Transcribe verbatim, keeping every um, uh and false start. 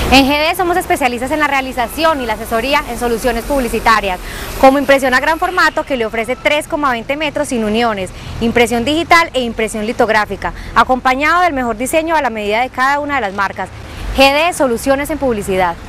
En G D somos especialistas en la realización y la asesoría en soluciones publicitarias, como impresión a gran formato que le ofrece tres coma veinte metros sin uniones, impresión digital e impresión litográfica, acompañado del mejor diseño a la medida de cada una de las marcas. G D Soluciones en Publicidad.